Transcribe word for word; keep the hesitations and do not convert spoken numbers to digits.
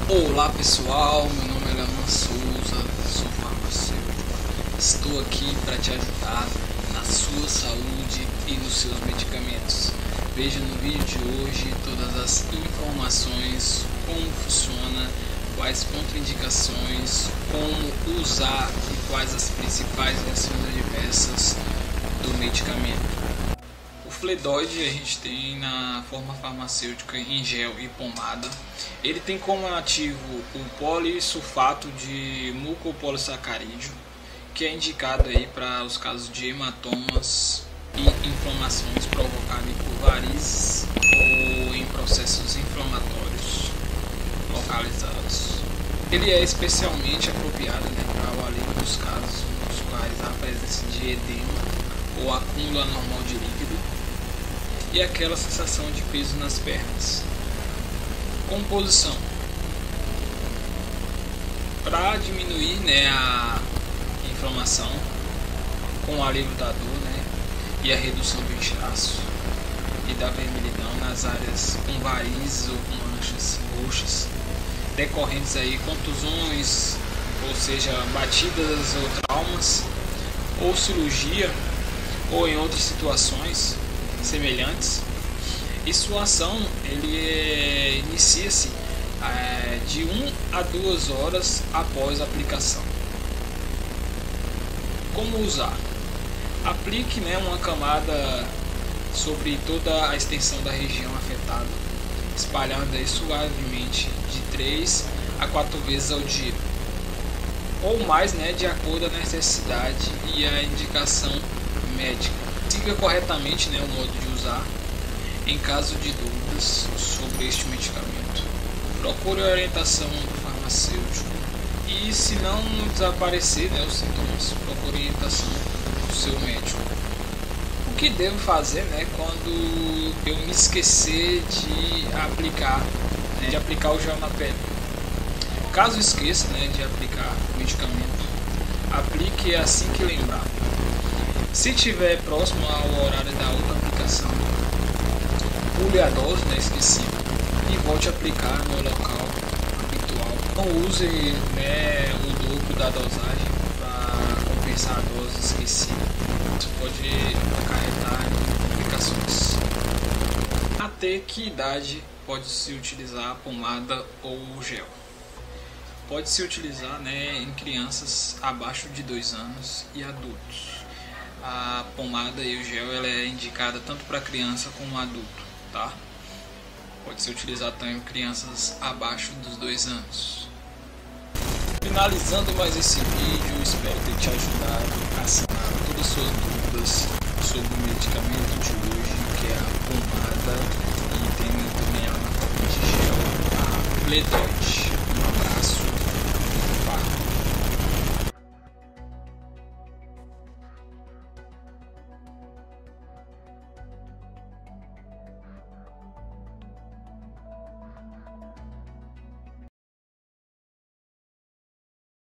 Olá pessoal, meu nome é Leandro Souza, sou farmacêutico. Estou aqui para te ajudar na sua saúde e nos seus medicamentos. Veja no vídeo de hoje todas as informações, como funciona, quais contraindicações, como usar e quais as principais reações adversas do medicamento. O Fledoid a gente tem na forma farmacêutica em gel e pomada. Ele tem como ativo o polissulfato de mucopolissacarídeo, que é indicado aí para os casos de hematomas e inflamações provocadas por varizes ou em processos inflamatórios localizados. Ele é especialmente apropriado, né, para o alívio dos casos nos quais há presença de edema ou acúmulo anormal de líquido e aquela sensação de peso nas pernas. Composição: para diminuir, né, a inflamação com o alívio da dor, né, e a redução do inchaço e da vermelhidão nas áreas com varizes ou com manchas roxas decorrentes aí contusões, ou seja, batidas ou traumas, ou cirurgia, ou em outras situações semelhantes. E sua ação ele é, inicia-se é, de uma a duas horas após a aplicação. Como usar? Aplique, né, uma camada sobre toda a extensão da região afetada, espalhando aí suavemente de três a quatro vezes ao dia, ou mais, né, de acordo com a necessidade e a indicação médica. Siga corretamente, né, o modo de usar. Em caso de dúvidas sobre este medicamento, procure a orientação do farmacêutico e, se não desaparecer, né, os sintomas, procure a orientação do seu médico. O que devo fazer, né, quando eu me esquecer de aplicar, né, de aplicar o gel na pele? Caso esqueça, né, de aplicar o medicamento, aplique assim que lembrar. Se estiver próximo ao horário da outra aplicação, pule a dose, né, esquecida, e volte a aplicar no local habitual. Não use, né, o dobro da dosagem para compensar a dose esquecida. Isso pode acarretar em complicações. Até que idade pode-se utilizar a pomada ou o gel? Pode-se utilizar, né, em crianças abaixo de dois anos e adultos. A pomada e o gel ela é indicada tanto para criança como adulto, tá? Pode ser utilizado também em crianças abaixo dos dois anos. Finalizando mais esse vídeo, espero ter te ajudado a sanar todas as suas dúvidas sobre o medicamento de hoje, que é a pomada, e tem também a forma de gel, a Fledoid.